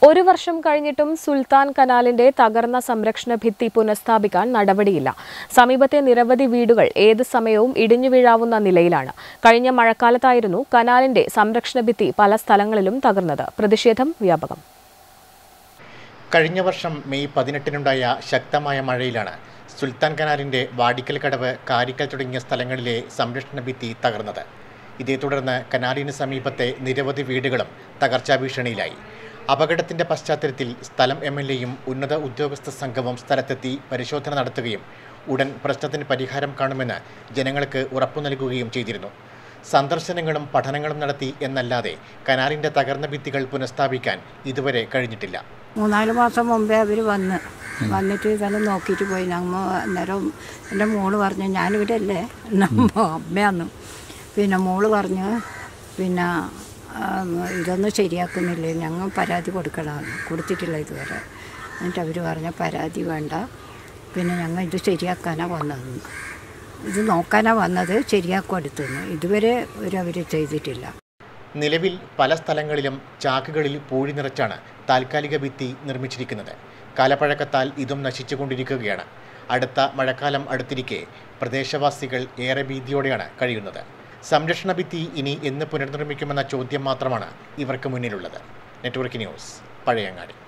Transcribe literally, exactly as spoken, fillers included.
ഒരു വർഷം കഴിഞ്ഞിട്ടും സുൽത്താൻ കനാലിന്റെ തകർന്ന സംരക്ഷണ ഭിത്തി പുനഃസ്ഥാപിക്കാൻ നടപടിയില്ല. സമീപത്തെ നിരവധി വീടുകൾ ഏത് സമയവും ഇടിഞ്ഞു വീഴാവുന്ന നിലയിലാണ്. കഴിഞ്ഞ മഴക്കാലത്തായിരുന്നു കനാലിന്റെ സംരക്ഷണ ഭിത്തി പല സ്ഥലങ്ങളിലും തകർന്നത്. പ്രതിഷേധം വ്യാപകം. കഴിഞ്ഞ വർഷം മെയ് പതിനെട്ടിനുണ്ടായ ശക്തമായ മഴയിലാണ് സുൽത്താൻ കനാലിന്റെ വാടിക്കൽ കടവ്, കാരിക്കൽ തുടങ്ങിയ സ്ഥലങ്ങളിലെ സംരക്ഷണ ഭിത്തി തകർന്നത്. ഇതേ തുടർന്ന് കനാലിന് സമീപത്തെ നിരവധി വീടുകളും തകർച്ചാ ഭീഷണിയിലായി. അപകടത്തിന്റെ പശ്ചാത്തലത്തിൽ സ്ഥലം എം എൽ എയും ഉന്നത ഉദ്യോഗസ്ഥ സംഘവും സ്ഥലത്തെത്തി പരിശോധന നടത്തുകയും ഉടൻ പ്രശ്നത്തിന് പരിഹാരം കാണുമെന്ന് ജനങ്ങൾക്ക് ഉറപ്പു നൽകുകയും ചെയ്തിരുന്നു. സന്ദർശനങ്ങളും പഠനങ്ങളും നടത്തി എന്നല്ലാതെ കനാലിന്റെ തകർന്ന ഭിത്തികൾ പുനഃസ്ഥാപിക്കാൻ ഇതുവരെ കഴിഞ്ഞിട്ടില്ല. മൂന്നാല് മാസം മുമ്പേ അവർ വന്ന് വന്നിട്ട് ഇതെല്ലാം നോക്കിയിട്ട് പോയി. നമ്മ അന്നേരം എൻ്റെ മോള് പറഞ്ഞു, ഞാനിവിടെ അല്ലേ നമ്മ അമ്മയാന്നു. പിന്നെ മോള് പറഞ്ഞു, പിന്നെ ഇതൊന്നും ശരിയാക്കുന്നില്ലേ, ഞങ്ങൾ പരാതി കൊടുക്കണം, കൊടുത്തിട്ടില്ല ഇതുവരെ. എന്നിട്ട് അവർ പറഞ്ഞ പരാതി വേണ്ട, പിന്നെ ഞങ്ങൾ ഇത് ശരിയാക്കാനാണ് വന്നത്, ഇത് നോക്കാനാണ് വന്നത്, ശരിയാക്കും അടുത്തുനിന്ന്. ഇതുവരെ അവർ ചെയ്തിട്ടില്ല. നിലവിൽ പല സ്ഥലങ്ങളിലും ചാക്കുകളിൽ പൂഴി നിറച്ചാണ് താൽക്കാലിക ഭിത്തി നിർമ്മിച്ചിരിക്കുന്നത്. കാലപ്പഴക്കത്താൽ ഇതും നശിച്ചുകൊണ്ടിരിക്കുകയാണ്. അടുത്ത മഴക്കാലം അടുത്തിരിക്കെ പ്രദേശവാസികൾ ഏറെ ഭീതിയോടെയാണ് കഴിയുന്നത്. സംരക്ഷണ ഭിത്തി ഇനി എന്ന് പുനർനിർമ്മിക്കുമെന്ന ചോദ്യം മാത്രമാണ് ഇവർക്ക് മുന്നിലുള്ളത്. Network news, Pazhayangadi.